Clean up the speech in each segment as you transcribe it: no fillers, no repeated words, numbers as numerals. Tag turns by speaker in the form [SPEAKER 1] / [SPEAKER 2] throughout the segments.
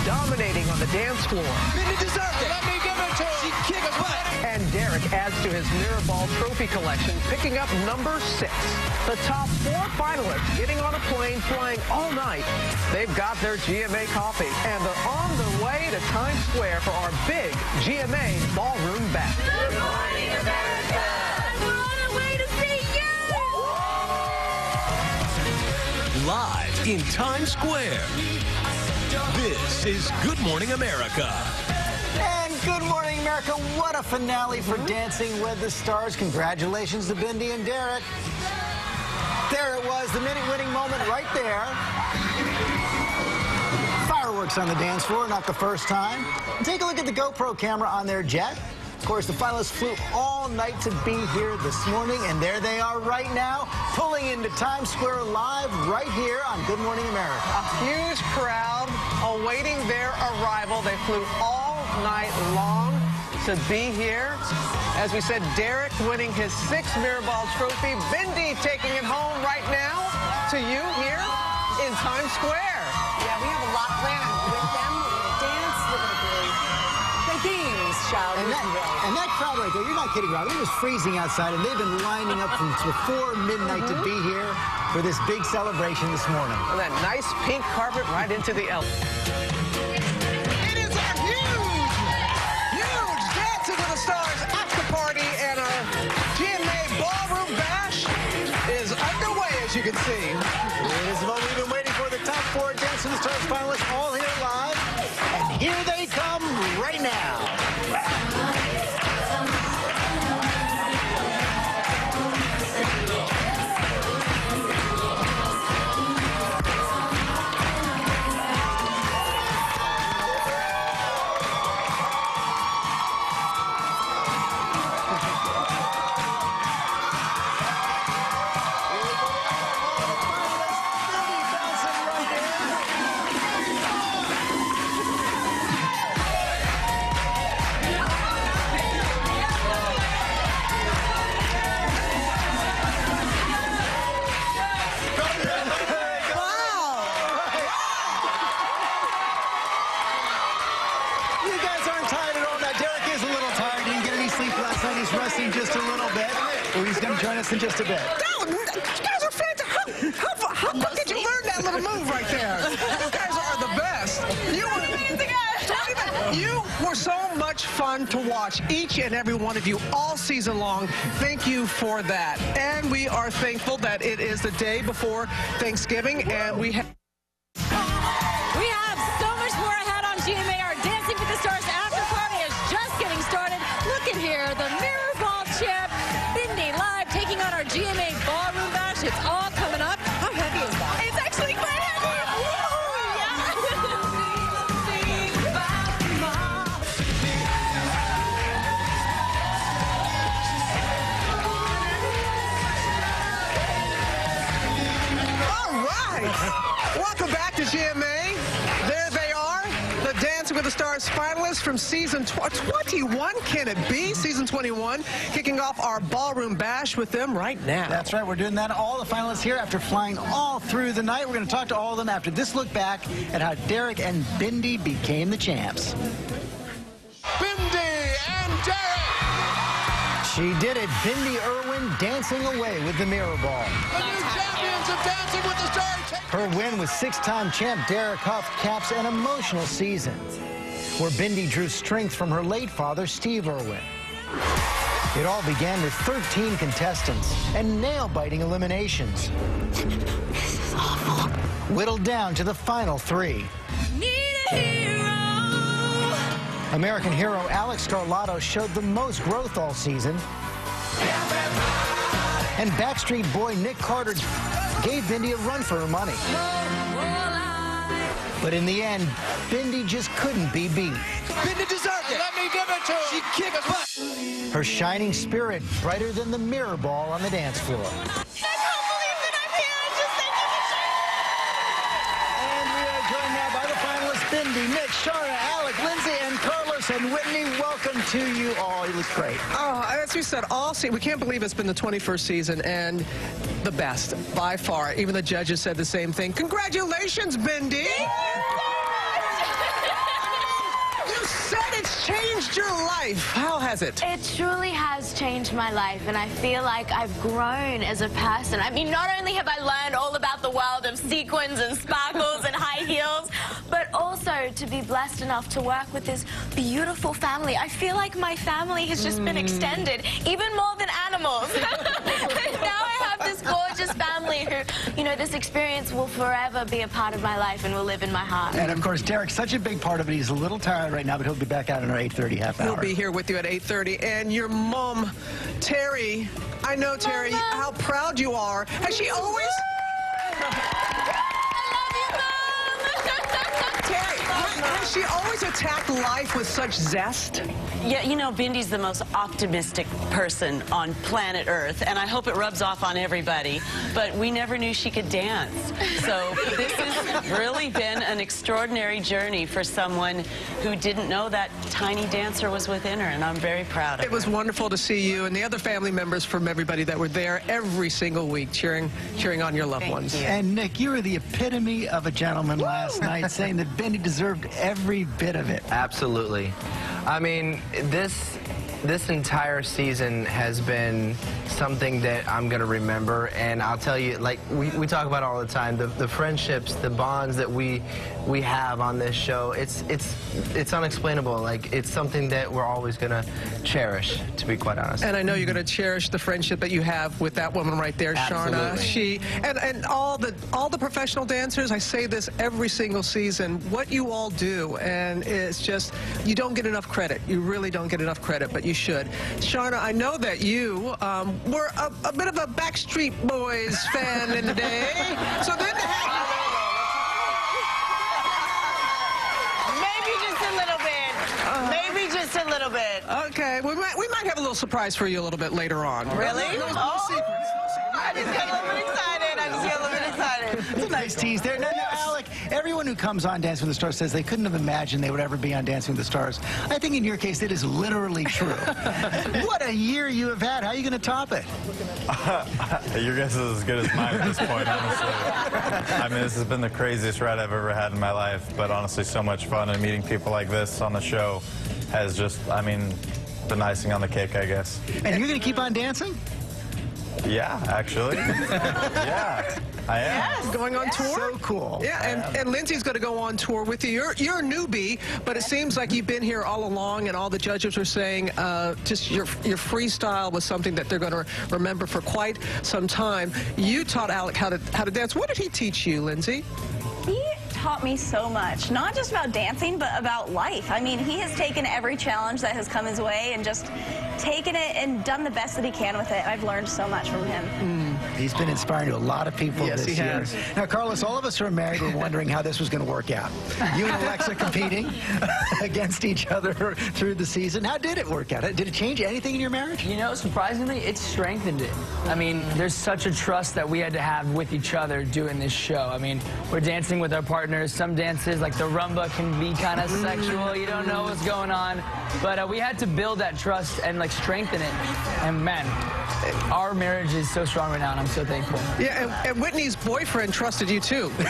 [SPEAKER 1] dominating on the dance floor.
[SPEAKER 2] Bindi deserved it. Let me give it to her. She kicked butt.
[SPEAKER 1] And Derek adds to his Mirror Ball trophy collection, picking up number 6. The top 4 finalists getting on a plane flying all night. They've got their GMA coffee, and they're on their way to Times Square for our big GMA Ballroom Bash.
[SPEAKER 3] Good morning, America! We're on our way to see you!
[SPEAKER 4] Live in Times Square, this is Good Morning America.
[SPEAKER 5] And Good Morning America, what a finale for Dancing with the Stars. Congratulations to Bindi and Derek. There it was, the minute-winning moment right there. Fireworks on the dance floor, not the first time. Take a look at the GoPro camera on their jet. Of course, the finalists flew all night to be here this morning, and there they are right now, pulling into Times Square live right here on Good Morning America.
[SPEAKER 1] A huge crowd awaiting their arrival. They flew all night long to be here. As we said, Derek winning his 6th Mirror Ball trophy. Bindi taking it home right now to you here in Times Square.
[SPEAKER 6] Yeah, we have a lot planned with them. We're going to dance. We're going to play games, child.
[SPEAKER 5] And that crowd right there, you're not kidding, Rob. It was freezing outside, and they've been lining up from before midnight to be here for this big celebration this morning.
[SPEAKER 1] And that nice pink carpet right into the L.
[SPEAKER 2] It is a huge Dancing with the Stars after party, and our GMA Ballroom Bash is underway, as you can see.
[SPEAKER 5] It is the moment we've been waiting for. The top 4 Dancing with the Stars finalists all here live, and here they come right now. He's resting just a little bit. He's going to join us in just a bit.
[SPEAKER 1] No, you guys are fantastic. How did you learn that little move right there? You guys are the best. You were so much fun to watch, each and every one of you, all season long. Thank you for that. And we are thankful that it is the day before Thanksgiving, and we have
[SPEAKER 3] so much more ahead on GMA. Our Dancing with the Stars after party is just getting started. Look at here, the Mirror Ball champ, Bindi, live taking on our GMA Ballroom Bash. It's all coming up. How heavy is that? It's actually quite heavy.
[SPEAKER 1] Welcome back to GMA. There they are, the Dancing with the Stars finalists from season 21. Can it be? Season 21, kicking off our Ballroom Bash with them right now.
[SPEAKER 5] That's right. We're doing that. All the finalists here after flying all through the night. We're going to talk to all of them after this look back at how Derek and Bindi became the champs.
[SPEAKER 2] Bindi and Derek.
[SPEAKER 5] She did it. Bindi Irwin dancing away with the Mirror Ball.
[SPEAKER 2] The new champions of Dancing with the Stars.
[SPEAKER 5] Her win with 6-time champ Derek Huff caps an emotional season, where Bindi drew strength from her late father, Steve Irwin. It all began with 13 contestants and nail-biting eliminations.
[SPEAKER 3] This is awful.
[SPEAKER 5] Whittled down to the final 3.
[SPEAKER 3] Need a hero.
[SPEAKER 5] American hero Alex Scarlato showed the most growth all season. And Backstreet Boy Nick Carter gave Bindi a run for her money. But in the end, Bindi just couldn't be beat.
[SPEAKER 2] Bindi deserved it. Let me give it to her. She kicked butt.
[SPEAKER 5] Her shining spirit brighter than the mirror ball on the dance floor.
[SPEAKER 3] I can't believe that I'm here. I just thank you for sharing.
[SPEAKER 5] And we are joined now by the finalists, Bindi, Nick, Shara, Alec, Lindsay, and Carlos, and Whitney. Welcome to you all. You look great.
[SPEAKER 1] Oh, as we said, we can't believe it's been the 21st season and the best by far. Even the judges said the same thing. Congratulations, Bindi.
[SPEAKER 2] It's changed your life. How has it?
[SPEAKER 7] It truly has changed my life, and I feel like I've grown as a person. I mean, not only have I learned all about the world of sequins and sparkles and high heels, but also to be blessed enough to work with this beautiful family. I feel like my family has just been extended, even more than animals. Now I have this gorgeous family who, you know, this experience will forever be a part of my life and will live in my heart.
[SPEAKER 5] And of course, Derek's such a big part of it. He's a little tired right now, but he'll be back out in our 8:30 half hour.
[SPEAKER 2] We'll be here with you at 8:30. And your mom, Terry, I know, Terry, how proud you are. Has she always... Terry, has she always attacked life with such zest?
[SPEAKER 8] Yeah, you know, Bindi's the most optimistic person on planet Earth, and I hope it rubs off on everybody, but we never knew she could dance. So this has really been an extraordinary journey for someone who didn't know that tiny dancer was within her, and I'm very proud of her.
[SPEAKER 2] It was wonderful to see you and the other family members from everybody that were there every single week cheering on your loved ones.
[SPEAKER 8] Thank you.
[SPEAKER 5] And Nick, you were the epitome of a gentleman last night, saying that Bindi deserved every bit of it.
[SPEAKER 9] Absolutely. I mean, this entire season has been something that I'm going to remember, and I'll tell you, like we talk about all the time, the friendships, the bonds that we have on this show, it's unexplainable. Like, it's something that we're always going to cherish, to be quite honest.
[SPEAKER 2] And I know you're going to cherish the friendship that you have with that woman right there, Sharna.
[SPEAKER 9] Absolutely.
[SPEAKER 2] And all the professional dancers, I say this every single season, what you all do, and it's just, you don't get enough credit. You really don't get enough credit, but you should. Sharna, I know that you were a bit of a Backstreet Boys fan in the day. So then to have...
[SPEAKER 8] Maybe just a little bit.
[SPEAKER 2] Okay, we might have a little surprise for you a little bit later on.
[SPEAKER 8] Really?
[SPEAKER 2] No secret.
[SPEAKER 8] I just get a little bit excited.
[SPEAKER 5] It's a nice tease there. Now, Alec, everyone who comes on Dancing with the Stars says they couldn't have imagined they would ever be on Dancing with the Stars. I think in your case, it is literally true. What a year you have had. How are you going to top it?
[SPEAKER 10] Your guess is as good as mine at this point, honestly. I mean, this has been the craziest ride I've ever had in my life, but honestly, so much fun, and meeting people like this on the show has just, I mean, been icing on the cake, I guess.
[SPEAKER 5] And you're going to keep on dancing?
[SPEAKER 10] Yeah, actually. Yeah, I am.
[SPEAKER 2] Yes. Going on tour?
[SPEAKER 5] So cool.
[SPEAKER 2] Yeah, and Lindsay's going to go on tour with you. You're a newbie, but it seems like you've been here all along, and all the judges were saying just your freestyle was something that they're going to remember for quite some time. You taught Alec how to dance. What did he teach you, Lindsay?
[SPEAKER 11] He taught me so much, not just about dancing, but about life. I mean, he has taken every challenge that has come his way and just taken it and done the best that he can with it. I've learned so much from him.
[SPEAKER 5] He's been inspiring to a lot of people
[SPEAKER 2] Yes,
[SPEAKER 5] this
[SPEAKER 2] he
[SPEAKER 5] year.
[SPEAKER 2] has.
[SPEAKER 5] Now, Carlos, all of us who are married were wondering how this was going to work out. You and Alexa competing against each other through the season. How did it work out? Did it change anything in your marriage?
[SPEAKER 12] You know, surprisingly, it strengthened it. I mean, there's such a trust that we had to have with each other doing this show. I mean, we're dancing with our partners. Some dances, like the rumba, can be kind of sexual. You don't know what's going on. But we had to build that trust and, like, strengthen it. And, man, our marriage is so strong right now, and I'm so thankful.
[SPEAKER 2] Yeah, and Whitney's boyfriend trusted you, too.
[SPEAKER 12] Fiance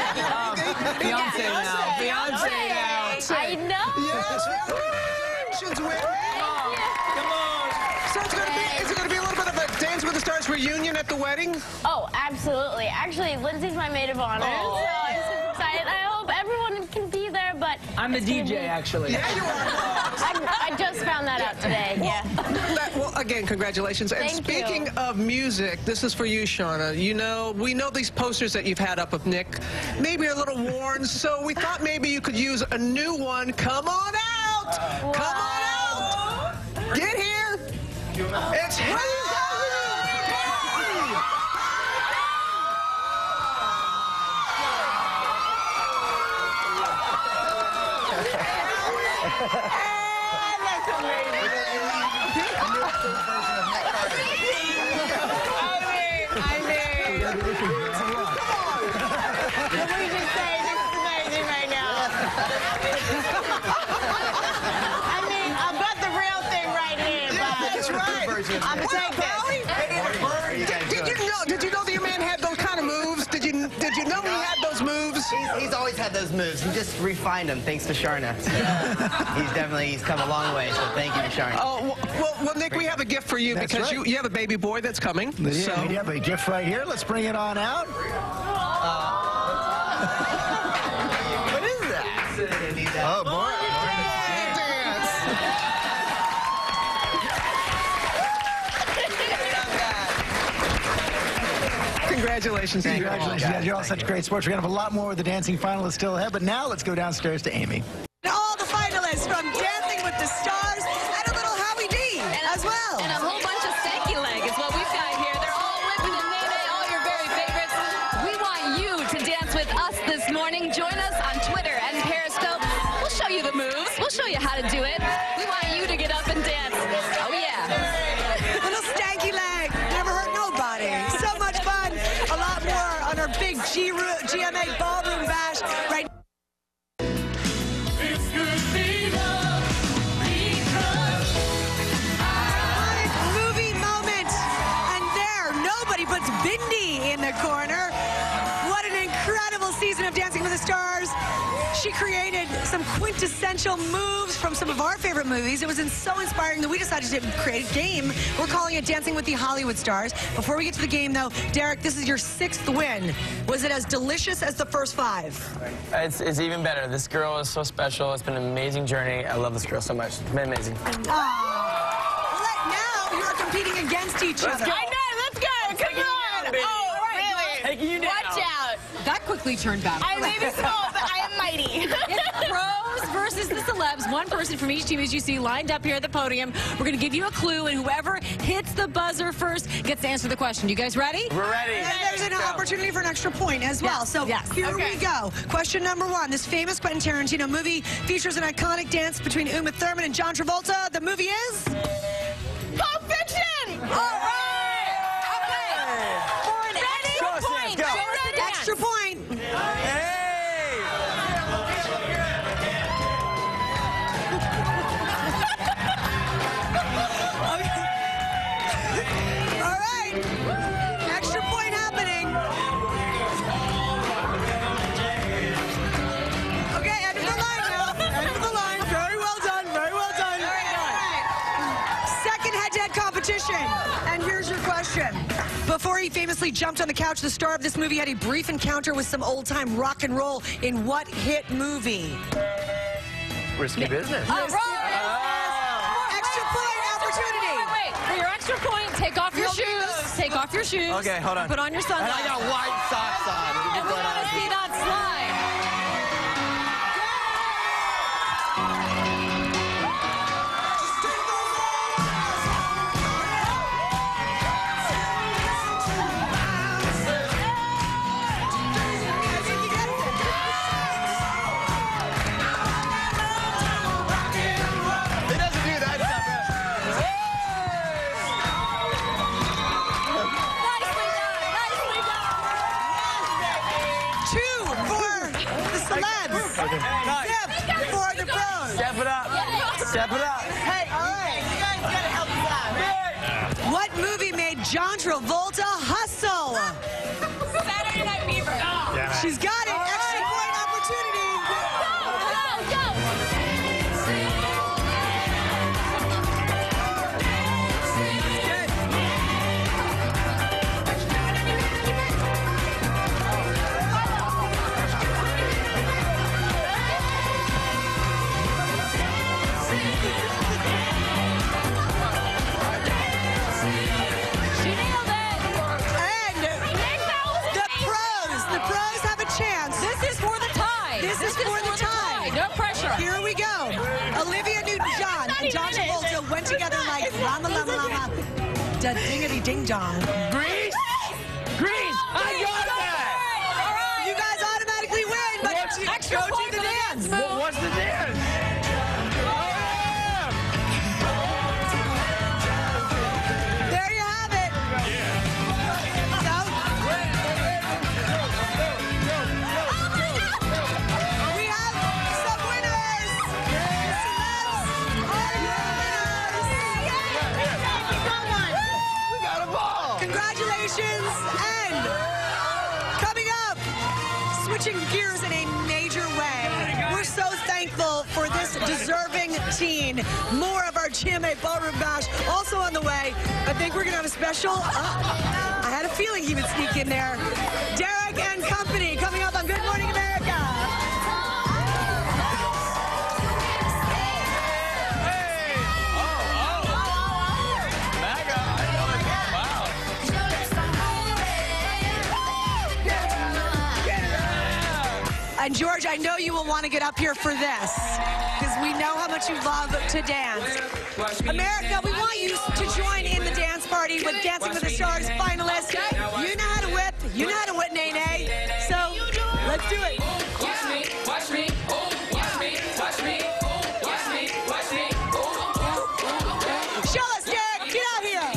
[SPEAKER 12] now. Fiance now.
[SPEAKER 7] I know.
[SPEAKER 2] Yes, congratulations, Whitney.
[SPEAKER 12] Come on.
[SPEAKER 2] So is it going to be a little bit of a Dance with the Stars reunion at the wedding?
[SPEAKER 7] Oh, absolutely. Actually, Lindsay's my maid of honor, so I'm super excited. I hope everyone can be there, but...
[SPEAKER 12] I'm the DJ, actually.
[SPEAKER 2] Yeah, you are.
[SPEAKER 7] I just found that out today.
[SPEAKER 2] Well, again, congratulations. And
[SPEAKER 7] Thank
[SPEAKER 2] speaking
[SPEAKER 7] you.
[SPEAKER 2] of music, this is for you, Sharna. You know, we know these posters that you've had up of Nick maybe are a little worn, so we thought maybe you could use a new one. Come on out! Come on out! Get here! It's here!
[SPEAKER 8] I'm gonna take
[SPEAKER 2] Did you know the man had those kind of moves? Did you know he had those moves?
[SPEAKER 9] He's always had had those moves. He just refined them thanks to Sharna. So, he's come a long way, so thank you to Sharna.
[SPEAKER 2] Oh, well, Nick, we have a gift for you because you have a baby boy that's coming.
[SPEAKER 5] Yeah, we have a gift right here. Let's bring it on out.
[SPEAKER 9] What is that?
[SPEAKER 5] Oh, boy.
[SPEAKER 2] Congratulations.
[SPEAKER 5] Congratulations. You're all such great sports. We're going to have a lot more of the dancing finalists still ahead, but now let's go downstairs to Amy.
[SPEAKER 6] All the finalists from Dancing with the Stars and a little Howie D as well.
[SPEAKER 3] And a whole bunch of stanky leg is what we've got here. They're all whipping and nene, all your very favorites. We want you to dance with us this morning. Join us on Twitter and Periscope. We'll show you the moves. We'll show you how to do it. We want you to get up and dance. Oh, yeah.
[SPEAKER 6] Little stanky leg. Never hurt nobody. So much fun. A lot more on our big GMA Ballroom Bash right now. Movie moment. And there, nobody puts Bindi in the corner. What an incredible season of Dancing with the Stars. She created some quintessential moves from some of our favorite movies. It was so inspiring that we decided to create a game. We're calling it Dancing with the Hollywood Stars. Before we get to the game, though, Derek, this is your 6th win. Was it as delicious as the first 5?
[SPEAKER 12] It's even better. This girl is so special. It's been an amazing journey. I love this girl so much. It's been amazing.
[SPEAKER 6] Well, now you're competing against each other.
[SPEAKER 3] I know, let's go. Come on. Oh, really?
[SPEAKER 12] Taking you down.
[SPEAKER 3] Watch out.
[SPEAKER 6] That quickly turned bad.
[SPEAKER 3] I may be small, but I am mighty. It's pros versus the celebs. One person from each team, as you see, lined up here at the podium. We're going to give you a clue, and whoever hits the buzzer first gets to answer the question. You guys ready?
[SPEAKER 12] We're ready.
[SPEAKER 6] And there's an opportunity for an extra point as well. So here we go. Question number 1. This famous Quentin Tarantino movie features an iconic dance between Uma Thurman and John Travolta. The movie is?
[SPEAKER 3] Pulp Fiction! All right! Okay. For an extra point. Show us the dance.
[SPEAKER 6] Extra point. All right. Extra point happening. Okay, end of the line now. End of the line. Very well done. Very well done. All right. Second head-to-head competition. And here's your question. Before he famously jumped on the couch, the star of this movie had a brief encounter with some old-time rock and roll in what hit movie?
[SPEAKER 9] Risky business.
[SPEAKER 3] All right.
[SPEAKER 6] Extra point opportunity.
[SPEAKER 3] Wait. For your extra point, take off your shoes. Take off your shoes.
[SPEAKER 12] Okay, hold on.
[SPEAKER 3] Put on your sunglasses.
[SPEAKER 12] And I got white socks on.
[SPEAKER 3] And we want to see that slide.
[SPEAKER 12] Step it up.
[SPEAKER 6] Hey, all right. You guys got to help us out. What movie made John Travolta hustle?
[SPEAKER 3] Saturday Night Fever.
[SPEAKER 6] She's got it. Extra point opportunity.
[SPEAKER 3] Go, go,
[SPEAKER 6] John Travolta went together like llama, llama, llama, da dingity ding dong.
[SPEAKER 12] Grease? Grease! I got that!
[SPEAKER 6] You guys automatically win, but
[SPEAKER 3] extra
[SPEAKER 6] go
[SPEAKER 3] point
[SPEAKER 6] do the dance.
[SPEAKER 12] What's the dance?
[SPEAKER 6] There you have it. So, we have some winners. Congratulations. And coming up, switching gears in a major major way. We're so thankful for this deserving teen. More of our GMA Ballroom Bash also on the way. I think we're going to have a special. I had a feeling he would sneak in there. Derek and company coming up on Good Morning America. And George, I know you will want to get up here for this, because we know how much you love to dance. America, we want you to join in the dance party with Dancing with the Stars finalists. You know how to whip, you know how to whip, Nene. So let's do it.
[SPEAKER 13] Watch me, watch me, watch me, watch me, watch me, watch me.
[SPEAKER 6] Show us, Derek. Get out here.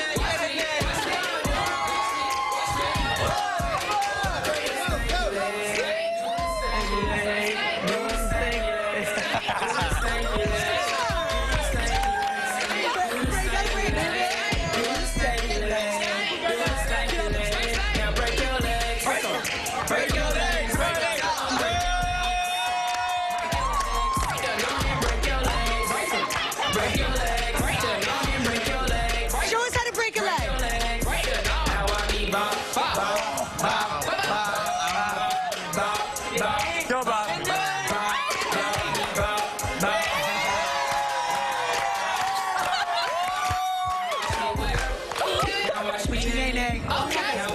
[SPEAKER 6] Show us how to break a leg.
[SPEAKER 10] Go, Bob.
[SPEAKER 6] Nene.